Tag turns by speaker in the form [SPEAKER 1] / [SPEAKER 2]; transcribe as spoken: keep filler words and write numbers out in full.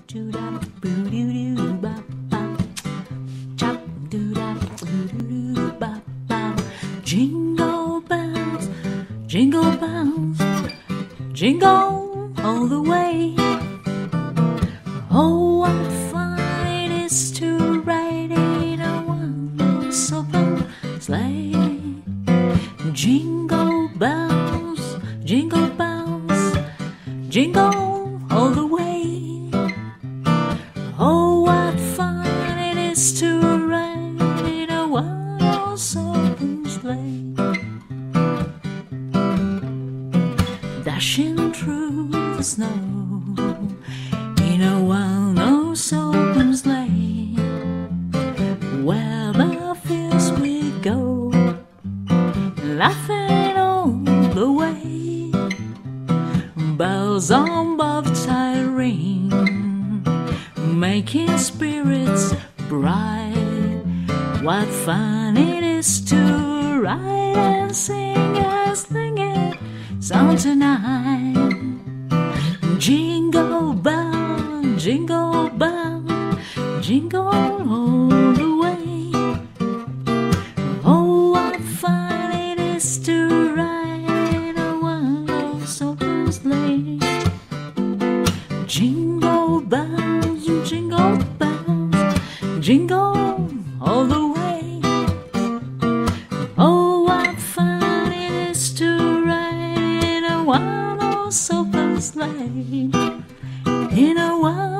[SPEAKER 1] doo da boo doo doo ba ba. Chop doo da boo doo doo ba ba. Jingle bells, jingle bells, jingle all the way. Oh, what fun it is to ride in a one-horse open sleigh. Jingle bells, jingle bells, jingle all the way. Oh, what fun it is to ride in a one-horse open sleigh. Dashing through the snow in a one-horse open sleigh. Where the fields we go, laughing all the way. Bells on both sides ring, making spirits bright. What fun it is to ride and sing a slinging song tonight. Jingle bell, jingle bell, jingle all the way. Oh, what fun it is to ride a one-horse open sleigh. Jingle bells, jingle bells, jingle all the way. Oh, what fun it is to ride in a one-horse open sleigh. In a one